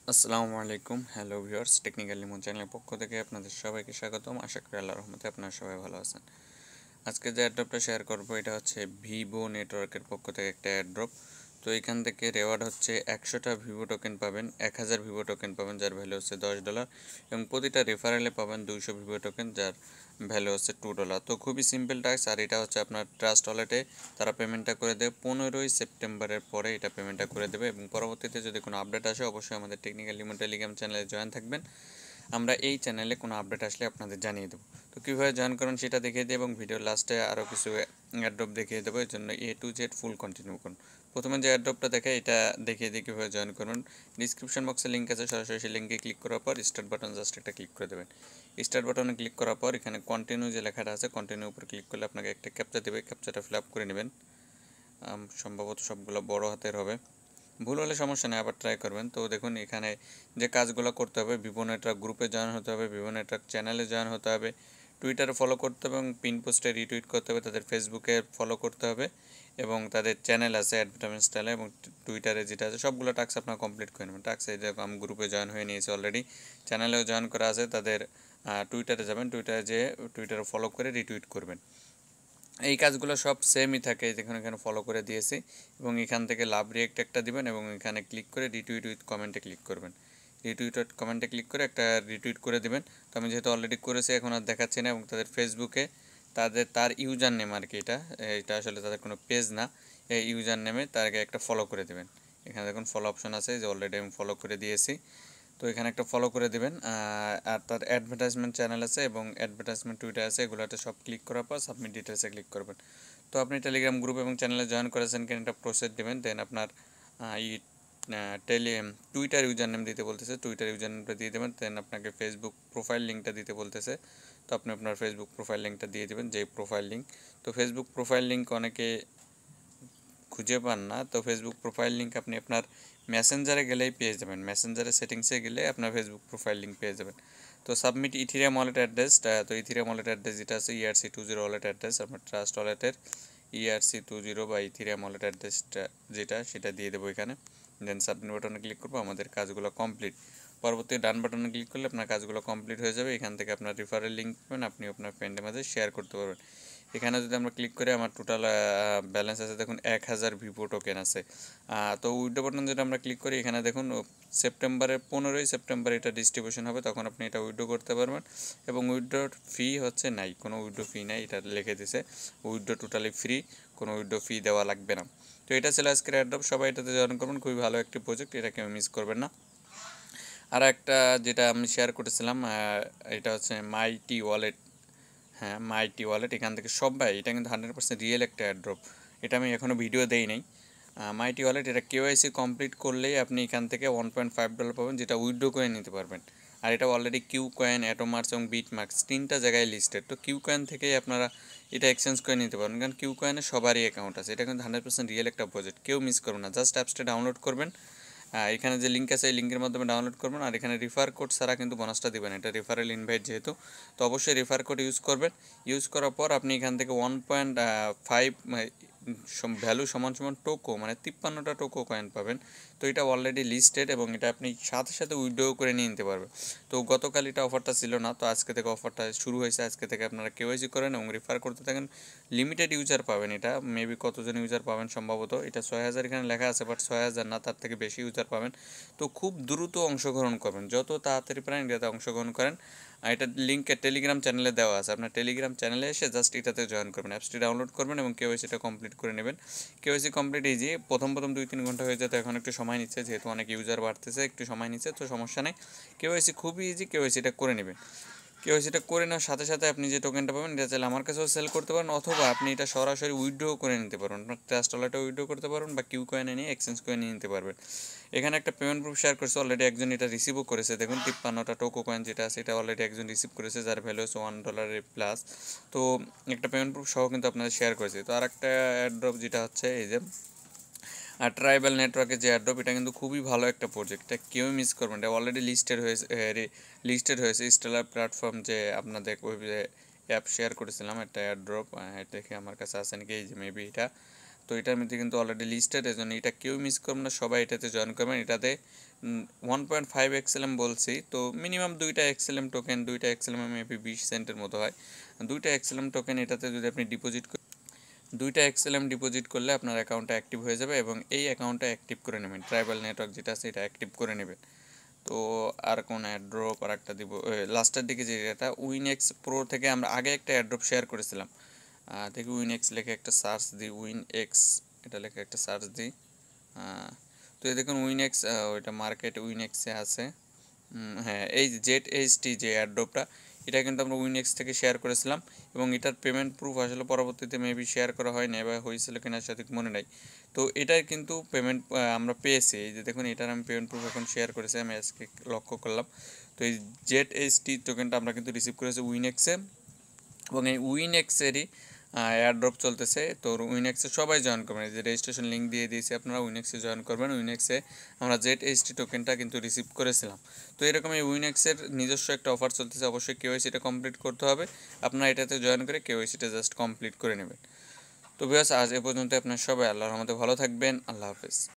আসসালামু আলাইকুম, hello viewers, technical Limon চ্যানেলের পক্ষ থেকে আপনাদের সবাইকে স্বাগতম। আশা করি আল্লাহর রহমতে আপনারা সবাই ভালো আছেন। আজকে যে অ্যাড্রপটা শেয়ার করব এটা হচ্ছে ভিভো নেটওয়ার্কের পক্ষ থেকে একটা অ্যাড্রপ। তো এখান থেকে রেওয়ার্ড হচ্ছে 100টা ভিভো টোকেন পাবেন, 1000 ভিভো টোকেন পাবেন যার ভ্যালু হচ্ছে $10, এবং প্রতিটা রেফারেলে পাবেন 200 ভিভো টোকেন যার ভ্যালু হচ্ছে $2। তো খুবই সিম্পল টাস্ক, আর এটা হচ্ছে আপনার ট্রাস্ট ওয়ালেটে তারা পেমেন্টটা করে দেবে 15ই সেপ্টেম্বরের পরে এটা পেমেন্টটা করে দেবে, এবং পরবর্তীতে যদি কোনো আপডেট আসে অবশ্যই আমাদের টেকনিক্যাল লিমন টেলিগ্রাম চ্যানেলে জয়েন থাকবেন। আমরা এই চ্যানেলে কোনো আপডেট আসলে আপনাদের জানিয়ে দেবো। তো কীভাবে জয়েন করুন সেটা দেখিয়ে দিই, এবং ভিডিওর লাস্টে আরও কিছু অ্যাড্রপ দেখিয়ে দেবো। এর জন্য A to Z full continue করুন। প্রথমে যে অ্যাড্রপটা দেখে এটা দেখিয়ে দিই কীভাবে জয়েন করুন। ডিসক্রিপশন বক্সে লিঙ্ক আছে, সরাসরি সেই লিঙ্কে ক্লিক করার পর স্টার্ট বাটন জাস্ট একটা ক্লিক করে দেবেন। স্টার্ট বাটনে ক্লিক করার পর এখানে কন্টিনিউ যে লেখাটা আছে কন্টিনিউ উপর ক্লিক করলে আপনাকে একটা ক্যাপচা দেবে, ক্যাপচাটা ফিল আপ করে নেবেন। সম্ভবত সবগুলো বড় হাতের হবে, ভুল হলে সমস্যা নেই, আবার ট্রাই করবেন। তো দেখুন এখানে যে কাজগুলো করতে হবে, ভিভো নেটওয়ার্ক গ্রুপে জয়েন হতে হবে, ভিভো নেটওয়ার্ক চ্যানেলে জয়েন হতে হবে, টুইটারে ফলো করতে হবে এবং পিন পোস্টে রিটুইট করতে হবে, তাদের ফেসবুকে ফলো করতে হবে, এবং তাদের চ্যানেল আছে অ্যাডভার্টাইজমেন্ট স্টাইলে, এবং টুইটারে যেটা আছে সবগুলো টাস্ক আপনার কমপ্লিট করে নেবেন। টাস্ক এই দেখো আমি গ্রুপে জয়েন হয়ে নিয়েছি অলরেডি, চ্যানেলেও জয়েন করা আছে। তাদের টুইটারে যাবেন, টুইটারে যেয়ে টুইটারে ফলো করে রিটুইট করবেন। এই কাজগুলো সব সেমই থাকে, দেখুন এখানে ফলো করে দিয়েছি, এবং এখান থেকে লাভ রিয়েক্ট একটা দিবেন, এবং এখানে ক্লিক করে রিটুইট উইথ কমেন্টে ক্লিক করবেন। রিটুইট উইথ কমেন্টে ক্লিক করে একটা রিটুইট করে দিবেন। তো আমি যেহেতু অলরেডি করেছি এখন আর দেখাচ্ছি না, এবং তাদের ফেসবুকে তার ইউজার নেম আর কি, এটা আসলে তাদের কোনো পেজ না, এই ইউজার নেমে তাকে একটা ফলো করে দেবেন। এখানে দেখুন ফলো অপশন আছে, যে অলরেডি আমি ফলো করে দিয়েছি। তো এখানে একটা ফলো করে দেবেন। আর তার অ্যাডভার্টাইজমেন্ট চ্যানেল আছে এবং অ্যাডভার্টাইজমেন্ট টুইটার আছে, এগুলোতে সব ক্লিক করার পর সাবমিট ডিটেলসে ক্লিক করবেন। তো আপনি টেলিগ্রাম গ্রুপ এবং চ্যানেলে জয়েন করেছেন কিনা এটা প্রসেস দেবেন। দেন আপনার ই টুইটার ইউজার নেম দিতে বলতেছে, টুইটার ইউজার নেমটা দিয়ে দেবেন। দেন আপনাকে ফেসবুক প্রোফাইল লিঙ্কটা দিতে বলতেছে, তো আপনি আপনার ফেসবুক প্রোফাইল লিঙ্কটা দিয়ে দেবেন, যেই প্রোফাইল লিঙ্ক। তো ফেসবুক প্রোফাইল লিঙ্ক অনেকে খুঁজে পান না, তো ফেসবুক প্রোফাইল লিঙ্ক আপনি আপনার মেসেঞ্জারে গেলেই পেয়ে যাবেন, মেসেঞ্জারের সেটিংসে গেলে আপনার ফেসবুক প্রোফাইল লিঙ্ক পেয়ে যাবেন। তো সাবমিট ইথিরিয়াম ওয়ালেট অ্যাড্রেস, তো ইথিরিয়াম ওয়ালেট অ্যাড্রেস যেটা আছে ERC20 ওয়ালেট অ্যাড্রেস, আপনার ট্রাস্ট ওয়ালেটের ERC20 বা ইথিরিয়াম ওয়ালেট অ্যাড্রেসটা যেটা সেটা দিয়ে দেবো এখানে। দেন সাবমিট বাটনে ক্লিক করবো, আমাদের কাজগুলো কমপ্লিট। পরবর্তী ডান বাটনে ক্লিক করলে আপনার কাজগুলো কমপ্লিট হয়ে যাবে। এখান থেকে আপনার রেফারেল লিঙ্ক পাবেন, আপনি আপনার ফ্রেন্ডের মাঝে শেয়ার করতে পারবেন। এখানে যদি আমরা ক্লিক করি আমার টোটাল ব্যালেন্স আছে দেখুন 1000 ভিভো টোকেন আছে। তো উইথড্র বাটন যেটা আমরা ক্লিক করি, এখানে দেখুন সেপ্টেম্বরের 15ই সেপ্টেম্বর এটা ডিস্ট্রিবিউশন হবে, তখন আপনি এটা উইথড্র করতে পারবেন। এবং উইথড্রর ফি হচ্ছে নাই, কোনো উইথড্র ফি নাই, এটা লিখে দিছে উইথড্র টোটালি ফ্রি, কোনো উইথড্র ফি দেওয়া লাগবে না। তো এটা ছিল আজকের অ্যাড্রপ, সবাই এটাতে জয়েন করবেন, খুবই ভালো একটি প্রজেক্ট, এটা কেউ মিস করবেন না। আর একটা যেটা আমি শেয়ার করেছিলাম, এটা হচ্ছে মাইটি ওয়ালেট। হ্যাঁ, মাইটি ওয়ালেট, এখান থেকে সবাই, এটা কিন্তু 100% রিয়েল একটা অ্যাড্রপ, এটা আমি এখনও ভিডিও দেই নাই। মাইটি ওয়ালেট এটা কেওয়াইসি কমপ্লিট করলেই আপনি এখান থেকে $1.5 পাবেন, যেটা উইথড্র করে নিতে পারবেন। আর এটা অলরেডি কিউ কয়েন, অ্যাটোমার্স এবং বিটমার্কস 3টা জায়গায় লিস্টেড। তো কিউ কয়েন থেকেই আপনারা এটা এক্সচেঞ্জ করে নিতে পারবেন, কারণ কিউ কয়েনে সবারই অ্যাকাউন্ট আছে। এটা কিন্তু 100% রিয়েল একটা প্রজেক্ট, কেউ মিস করবেন না। জাস্ট অ্যাপসটা ডাউনলোড করবেন, এখানে যে লিঙ্ক আছে এই লিঙ্কের মাধ্যমে ডাউনলোড করবেন, আর এখানে রিফার কোড ছাড়া কিন্তু বোনাসটা দিবেন, এটা রেফারেল ইনভাইট যেহেতু, তো অবশ্যই রেফার কোড ইউজ করবেন। ইউজ করার পর আপনি এখান থেকে 1.5 ভ্যালু সমান সমান টোকো, মানে 53টা টোকো কয়েন পাবেন। তো এটা অলরেডি লিস্টেড, এবং এটা আপনি সাথে সাথে উইথড্র করে নিয়ে নিতে পারবেন। তো গতকাল এটা অফারটা ছিল না, তো আজকে থেকে অফারটা শুরু হয়েছে। আজকে থেকে আপনারা কেওয়াইসি করেন এবং রেফার করতে থাকেন, লিমিটেড ইউজার পাবেন। এটা মেবি কতজন ইউজার পাবেন, সম্ভবত এটা 6000 এখানে লেখা আছে, বাট 6000 না, তার থেকে বেশি ইউজার পাবেন। তো খুব দ্রুত অংশগ্রহণ করবেন, যত তাড়াতাড়ি পারেন এটাতে অংশগ্রহণ করেন। এটার লিঙ্ক টেলিগ্রাম চ্যানেলে দেওয়া আছে, আপনার টেলিগ্রাম চ্যানেলে এসে জাস্ট এটাতে জয়েন করবেন, অ্যাপসটি ডাউনলোড করবেন এবং কেওয়াইসিটা কমপ্লিট করে নেবেন। কেওয়াইসি কমপ্লিট ইজি, প্রথম 2-3 ঘন্টা হয়ে যেত, এখন একটু সময় নিচ্ছে, যেহেতু অনেক ইউজার বাড়তেছে একটু সময় নিচ্ছে, তো সমস্যা নেই। কেওয়াইসি খুবই ইজি, কেওয়াইসিটা করে নেবেন। কেওয়াইসিটা করে নেওয়ার সাথে সাথে আপনি যে টোকেনটা পাবেন এটা চাইলে আমার কাছেও সেল করতে পারেন, অথবা আপনি এটা সরাসরি উইথড্র করে নিতে পারবেন, আপনার ট্রাস্ট ওয়ালেটে উইথড্র করতে পারবেন, বা কিউ কয়েনে নিয়ে এক্সচেঞ্জ করে নিয়ে নিতে পারবেন। এখানে একটা পেমেন্ট প্রুফ শেয়ার করেছে, অলরেডি একজন এটা রিসিভও করেছে, দেখুন 53টা টোকো কয়েন যেটা আছে এটা অলরেডি একজন রিসিভ করেছে, যার ভ্যালু হচ্ছে $1 প্লাস। তো একটা পেমেন্ট প্রুফ সহ কিন্তু আপনাদের শেয়ার করেছে। তো আর একটা অ্যাড্রপ যেটা হচ্ছে এই যে আর ট্রাইবাল নেটওয়ার্কের যে অ্যাড্রপ, এটা কিন্তু খুবই ভালো একটা প্রজেক্ট, এটা কেউই মিস করবেন। এটা অলরেডি লিস্টেড হয়েছে স্টেলার প্ল্যাটফর্ম, যে আপনাদের ওই অ্যাপ শেয়ার করেছিলাম একটা অ্যাড্রপ, এটা দেখে আমার কাছে আছে নাকি, এই যে মেবি এটা। তো এটার মধ্যে কিন্তু অলরেডি লিস্টেড, এই জন্য এটা কেউ মিস করবেন না, সবাই এটাতে জয়েন করবেন। এটাতে 1.5 এক্সএলএম বলছি, তো মিনিমাম 2টা এক্সএলএম টোকেন, 2টা এক্সএলএম মেবি 20 সেন্টের মতো হয়। 2টা এক্সএলএম টোকেন এটাতে যদি আপনি ডিপোজিট 2টা এক্সএলএম ডিপোজিট করলে আপনার অ্যাকাউন্টটা অ্যাক্টিভ হয়ে যাবে এবং এই অ্যাকাউন্টটা অ্যাক্টিভ করে নেবেন, ট্রাইবাল নেটওয়ার্ক যেটা আছে এটা অ্যাক্টিভ করে নেবেন। তো আর কোন অ্যাড্রপ আর একটা দিব লাস্টের দিকে, যে এটা উইনএক্স প্রো থেকে আমরা আগে একটা অ্যাড্রপ শেয়ার করেছিলাম। দেখি উইনএক্স লেখে একটা সার্চ দিই, উইনএক্স এটা লেখে একটা সার্চ দিই। তো এই দেখুন উইনএক্স, ওইটা মার্কেট উইনএক্সে আছে। হ্যাঁ, এই ZHT যে অ্যাড্রপটা, এটা কিন্তু আমরা উইনএক্স থেকে শেয়ার করেছিলাম এবং এটার পেমেন্ট প্রুফ আসলে পরবর্তীতে মেবি শেয়ার করা হয় না বা হয়েছিল কিনা সঠিক মনে নাই। তো এটার কিন্তু পেমেন্ট আমরা পেয়েছি, এই যে দেখুন এটার আমি পেমেন্ট প্রুফ এখন শেয়ার করেছি, আমি আজকে লক্ষ্য করলাম। তো এই ZHT টোকেনটা আমরা কিন্তু রিসিভ করেছি উইনএক্সে এবং এই উইনএক্সেরই এয়ারড্রপ চলতেছে। তো উইনএক্সে সবাই জয়েন করবেন, এই যে রেজিস্ট্রেশন লিঙ্ক দিয়ে দিয়েছি, আপনারা উইনএক্সে জয়েন করবেন। উইনএক্সে আমরা ZHT টোকেনটা কিন্তু রিসিভ করেছিলাম। তো এরকম এই উইনএক্সের নিজস্ব একটা অফার চলতেছে, অবশ্যই কেওয়াইসিটা কমপ্লিট করতে হবে। আপনারা এটাতে জয়েন করে কেওয়াইসিটা জাস্ট কমপ্লিট করে নেবেন। তো ভিউয়ার্স, আজ এ পর্যন্ত। আপনার সবাই আল্লাহর রহমতে ভালো থাকবেন। আল্লাহ হাফেজ।